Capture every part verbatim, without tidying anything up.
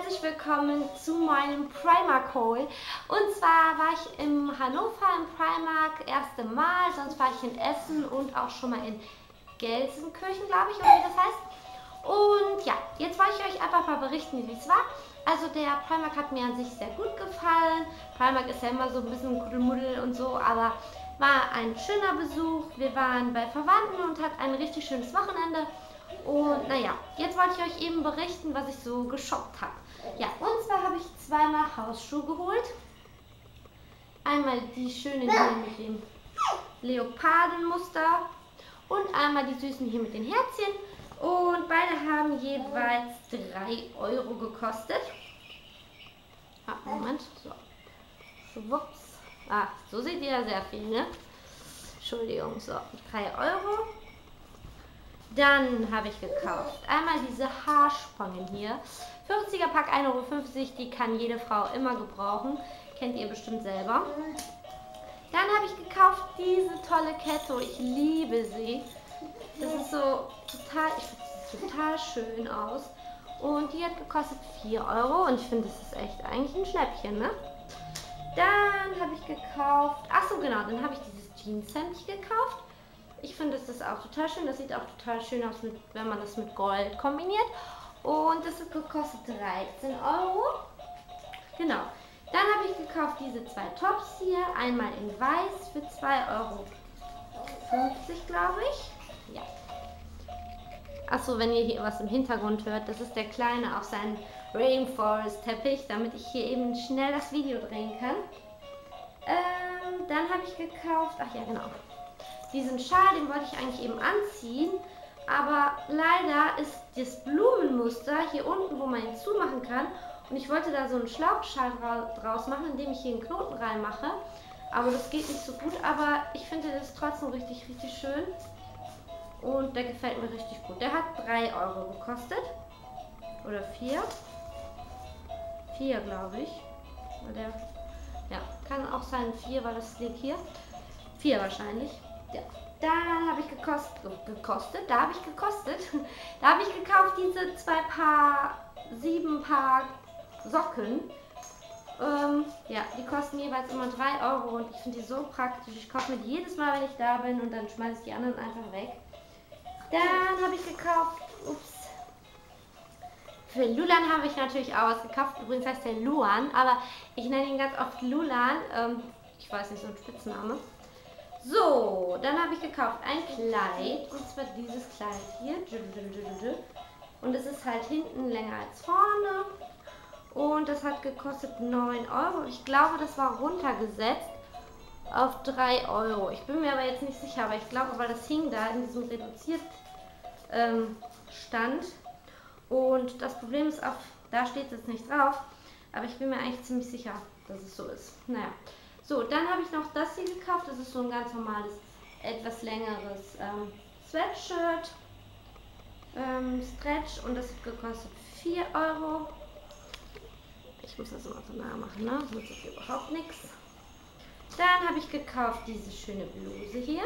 herzlich willkommen zu meinem Primark Haul. Und zwar war ich im Hannover im Primark erste Mal, sonst war ich in Essen und auch schon mal in Gelsenkirchen, glaube ich, oder wie das heißt. Und ja, jetzt wollte ich euch einfach mal berichten, wie es war. Also der Primark hat mir an sich sehr gut gefallen. Primark ist ja immer so ein bisschen Kuddelmuddel und so, aber war ein schöner Besuch. Wir waren bei Verwandten und hatten ein richtig schönes Wochenende. Und naja, jetzt wollte ich euch eben berichten, was ich so geshoppt habe. Ja, und zwar habe ich zweimal Hausschuhe geholt. Einmal die schönen hier mit dem Leopardenmuster und einmal die süßen hier mit den Herzchen. Und beide haben jeweils drei Euro gekostet. Ah, Moment, so. Schwupps. Ah, so seht ihr ja sehr viel, ne? Entschuldigung, so, drei Euro. Dann habe ich gekauft einmal diese Haarspangen hier. vierziger Pack, ein Euro fünfzig, die kann jede Frau immer gebrauchen. Kennt ihr bestimmt selber. Dann habe ich gekauft diese tolle Kette. Ich liebe sie. Das ist so total, ich finde sie total schön aus. Und die hat gekostet vier Euro. Und ich finde, das ist echt eigentlich ein Schnäppchen, ne? Dann habe ich gekauft, ach so genau, dann habe ich dieses Jeanshemd gekauft. Ich finde, das ist auch total schön. Das sieht auch total schön aus, mit, wenn man das mit Gold kombiniert. Und das hat gekostet dreizehn Euro. Genau. Dann habe ich gekauft diese zwei Tops hier. Einmal in weiß für zwei Euro fünfzig, glaube ich. Ja. Achso, wenn ihr hier was im Hintergrund hört, das ist der Kleine auf seinem Rainforest-Teppich, damit ich hier eben schnell das Video drehen kann. Ähm, dann habe ich gekauft, ach ja genau, diesen Schal, den wollte ich eigentlich eben anziehen, aber leider ist das Blumenmuster hier unten, wo man ihn zumachen kann, und ich wollte da so einen Schlauchschal draus machen, indem ich hier einen Knoten reinmache, aber das geht nicht so gut, aber ich finde das trotzdem richtig, richtig schön und der gefällt mir richtig gut. Der hat drei Euro gekostet, oder vier, vier glaube ich, der, ja, kann auch sein vier, weil das liegt hier, vier wahrscheinlich. Ja. Dann habe ich gekostet, gekostet, da habe ich gekostet, da habe ich gekauft diese zwei Paar, sieben Paar Socken. Ähm, ja, die kosten jeweils immer drei Euro und ich finde die so praktisch. Ich kaufe mir die jedes Mal, wenn ich da bin, und dann schmeiße ich die anderen einfach weg. Dann habe ich gekauft, ups, für Lulan habe ich natürlich auch was gekauft. Übrigens heißt der Luan, aber ich nenne ihn ganz oft Lulan. Ähm, ich weiß nicht, so ein Spitzname. So, dann habe ich gekauft ein Kleid, und zwar dieses Kleid hier. Und es ist halt hinten länger als vorne. Und das hat gekostet neun Euro. Ich glaube, das war runtergesetzt auf drei Euro. Ich bin mir aber jetzt nicht sicher, aber ich glaube, weil das hing da in diesem reduziert ähm, Stand. Und das Problem ist, auf, da steht jetzt nicht drauf, aber ich bin mir eigentlich ziemlich sicher, dass es so ist. Naja. So, dann habe ich noch das hier gekauft. Das ist so ein ganz normales, etwas längeres ähm, Sweatshirt, ähm, Stretch, und das hat gekostet vier Euro. Ich muss das immer so nah machen, ne? Sonst ist überhaupt nichts. Dann habe ich gekauft diese schöne Bluse hier.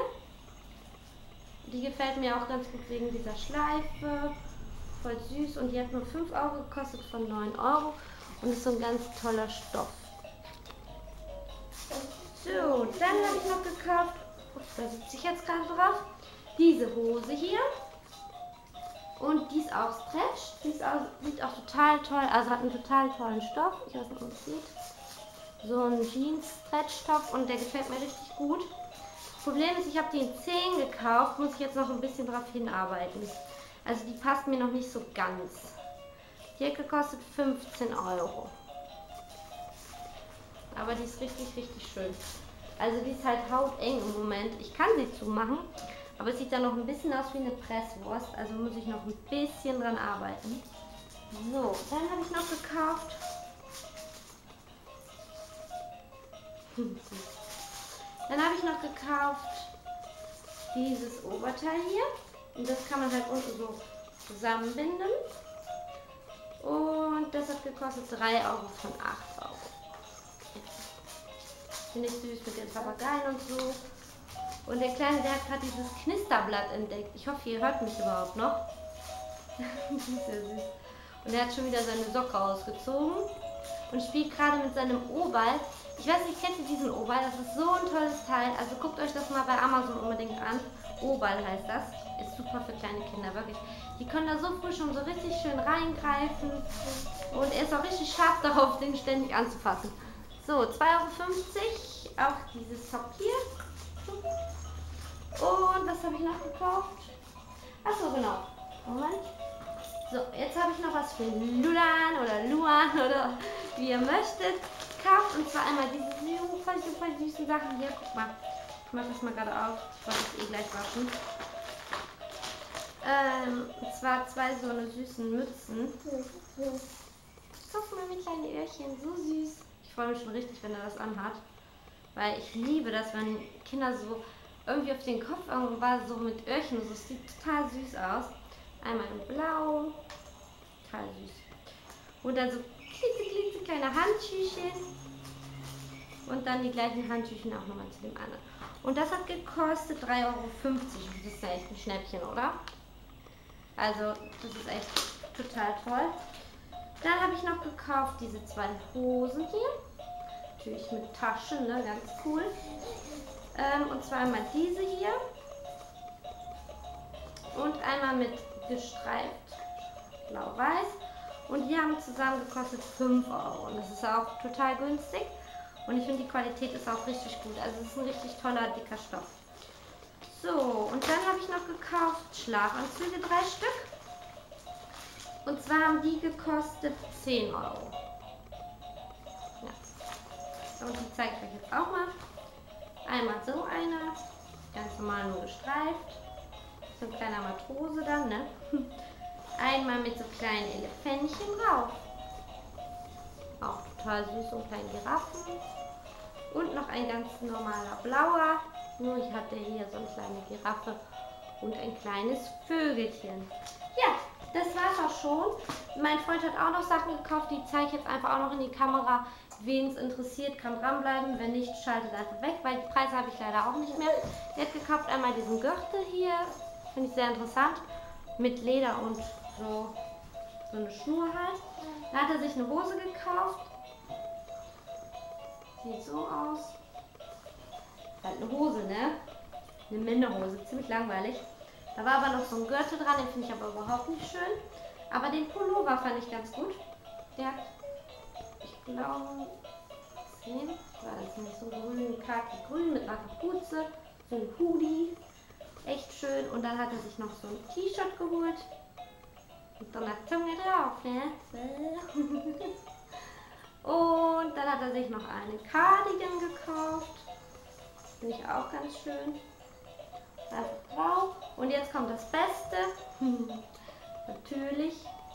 Die gefällt mir auch ganz gut wegen dieser Schleife. Voll süß, und die hat nur fünf Euro gekostet von neun Euro und ist so ein ganz toller Stoff. So, dann habe ich noch gekauft, ups, da sitze ich jetzt gerade drauf, diese Hose hier. Und die ist auch Stretch, die ist auch, sieht auch total toll, also hat einen total tollen Stoff. Ich weiß nicht, ob man es sieht. So ein Jeans-Stretch-Stoff, und der gefällt mir richtig gut. Das Problem ist, ich habe die in zehn gekauft, muss ich jetzt noch ein bisschen drauf hinarbeiten. Also die passt mir noch nicht so ganz. Die hat gekostet fünfzehn Euro. Aber die ist richtig, richtig schön. Also die ist halt hauteng im Moment. Ich kann sie zumachen, aber es sieht dann noch ein bisschen aus wie eine Presswurst. Also muss ich noch ein bisschen dran arbeiten. So, dann habe ich noch gekauft. Dann habe ich noch gekauft dieses Oberteil hier. Und das kann man halt unten so zusammenbinden. Und das hat gekostet drei Euro von acht Euro. Finde ich süß mit den Papageien und so. Und der Kleine, der hat gerade dieses Knisterblatt entdeckt. Ich hoffe, ihr hört mich überhaupt noch. Das ist ja süß. Und er hat schon wieder seine Socke ausgezogen und spielt gerade mit seinem O-Ball. Ich weiß nicht, kennt ihr diesen O-Ball? Das ist so ein tolles Teil. Also guckt euch das mal bei Amazon unbedingt an. O-Ball heißt das. Ist super für kleine Kinder, wirklich. Die können da so früh schon so richtig schön reingreifen. Und er ist auch richtig scharf darauf, den ständig anzufassen. So, zwei Euro fünfzig. Auch dieses Top hier. Und was habe ich noch gekauft? Achso, genau. Moment. So, jetzt habe ich noch was für Lulan oder Luan oder wie ihr möchtet. Kauft und zwar einmal diese super, super süßen Sachen hier. Guck mal, ich mache das mal gerade auf. Ich wollte es eh gleich waschen. Ähm, und zwar zwei so eine süßen Mützen. Guck mal, mit kleinen Öhrchen, so süß. Ich freue mich schon richtig, wenn er das anhat. Weil ich liebe das, wenn Kinder so irgendwie auf den Kopf irgendwas so mit Öhrchen, so, es sieht total süß aus. Einmal in Blau, total süß. Und dann so klitze, kleine Handtücher. Und dann die gleichen Handtücher auch nochmal zu dem anderen. Und das hat gekostet drei Euro fünfzig. Das ist ja echt ein Schnäppchen, oder? Also, das ist echt total toll. Dann habe ich noch gekauft diese zwei Hosen hier. Natürlich mit Taschen, ne? Ganz cool. Ähm, und zwar einmal diese hier. Und einmal mit gestreift blau-weiß. Und die haben zusammen gekostet fünf Euro. Und das ist auch total günstig. Und ich finde, die Qualität ist auch richtig gut. Also es ist ein richtig toller, dicker Stoff. So, und dann habe ich noch gekauft Schlafanzüge, drei Stück. Und zwar haben die gekostet zehn Euro. Ja. Und die zeige ich euch jetzt auch mal. Einmal so einer, ganz normal nur gestreift. So ein kleiner Matrose dann, ne? Einmal mit so kleinen Elefantchen drauf. Auch total süß und kleine Giraffen. Und noch ein ganz normaler blauer. Nur ich hatte hier so eine kleine Giraffe und ein kleines Vögelchen. Ja, das war's auch schon. Mein Freund hat auch noch Sachen gekauft, die zeige ich jetzt einfach auch noch in die Kamera. Wen es interessiert, kann dranbleiben. Wenn nicht, schaltet einfach weg, weil die Preise habe ich leider auch nicht mehr. Er hat gekauft einmal diesen Gürtel hier. Finde ich sehr interessant. Mit Leder und so, so eine Schnur halt. Dann hat er sich eine Hose gekauft. Sieht so aus. Halt eine Hose, ne? Eine Männerhose, ziemlich langweilig. Da war aber noch so ein Gürtel dran, den finde ich aber überhaupt nicht schön. Aber den Pullover fand ich ganz gut. Der, ich glaube, zehn, war das nicht so grün, kaki-grün mit einer Kapuze, so ein Hoodie. Echt schön. Und dann hat er sich noch so ein T-Shirt geholt. Mit so einer Zunge drauf, ne? Und dann hat er sich noch einen Cardigan gekauft. Finde ich auch ganz schön. Einfach drauf. Und jetzt kommt das Beste. Natürlich.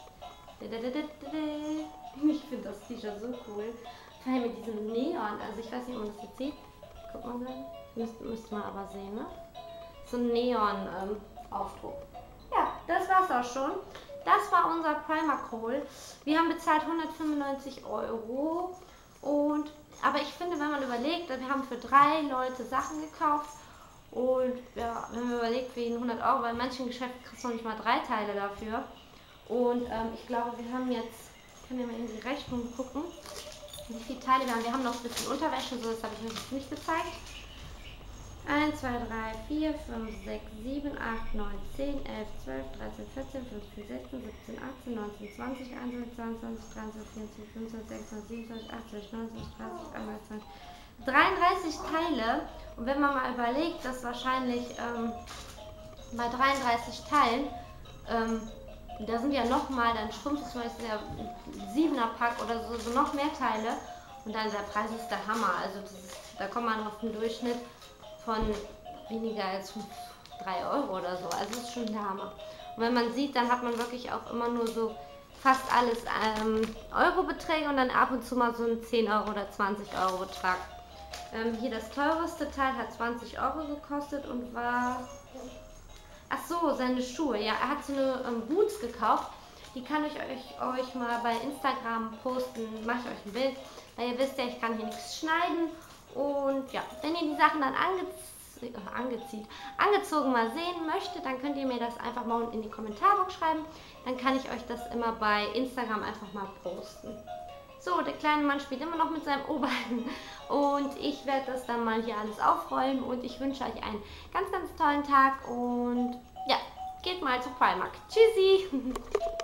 Ich finde das T-Shirt so cool. Vor allem mit diesem Neon. Also ich weiß nicht, ob man das jetzt sieht. Guckt man dann. Müsst, müsst man aber sehen, ne? So ein Neon-Aufdruck. Ähm, ja, das war's auch schon. Das war unser Primark Haul. Wir haben bezahlt hundertfünfundneunzig Euro. Und, aber ich finde, wenn man überlegt, wir haben für drei Leute Sachen gekauft. Und ja, wenn man überlegt, für jeden hundert Euro, weil in manchen Geschäften kriegst du noch nicht mal drei Teile dafür. Und ähm, ich glaube, wir haben jetzt, ich kann ja mal in die Rechnung gucken, wie viele Teile wir haben. Wir haben noch ein bisschen Unterwäsche, so das habe ich euch jetzt nicht gezeigt. eins, zwei, drei, vier, fünf, sechs, sieben, acht, neun, zehn, elf, zwölf, dreizehn, vierzehn, fünfzehn, sechzehn, siebzehn, achtzehn, neunzehn, zwanzig, einundzwanzig, zweiundzwanzig, dreiundzwanzig, vierundzwanzig, fünfundzwanzig, sechsundzwanzig, siebenundzwanzig, achtundzwanzig, neunundzwanzig, dreißig, einunddreißig, dreiunddreißig Teile. Und wenn man mal überlegt, dass wahrscheinlich ähm, bei dreiunddreißig Teilen, ähm, da sind ja nochmal, dann schrumpft es meistens ja ein siebener Pack oder so, so noch mehr Teile. Und dann der Preis ist der Hammer. Also das ist, da kommt man auf einen Durchschnitt von weniger als drei Euro oder so. Also das ist schon der Hammer. Und wenn man sieht, dann hat man wirklich auch immer nur so fast alles ähm, Eurobeträge und dann ab und zu mal so einen zehn Euro oder zwanzig Euro Betrag. Ähm, hier das teuerste Teil hat zwanzig Euro gekostet und war... Ach so, seine Schuhe. Ja, er hat so eine ähm, Boots gekauft. Die kann ich euch, euch mal bei Instagram posten. Mache ich euch ein Bild. Weil ihr wisst ja, ich kann hier nichts schneiden. Und ja, wenn ihr die Sachen dann ange angezieht, angezogen mal sehen möchte, dann könnt ihr mir das einfach mal in die Kommentarbox schreiben. Dann kann ich euch das immer bei Instagram einfach mal posten. So, der kleine Mann spielt immer noch mit seinem O-Balken und ich werde das dann mal hier alles aufräumen und ich wünsche euch einen ganz, ganz tollen Tag und ja, geht mal zu Primark. Tschüssi!